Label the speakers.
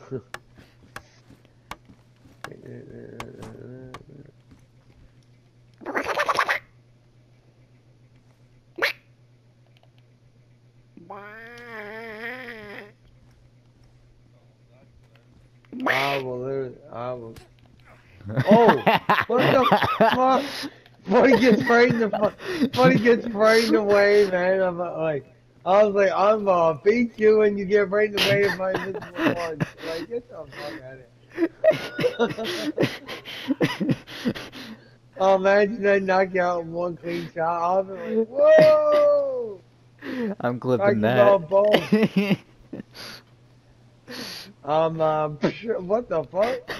Speaker 1: I will. Oh, what the fuck? Buddy gets frightened. Buddy gets frightened away, man. I'm like, I was like, I'm gonna beat you, and you get frightened away if I invisible punch. Like, get the fuck out of here. Oh, imagine I knock you out in one clean shot. I'll be like, whoa!
Speaker 2: I'm clipping that.
Speaker 1: What the fuck?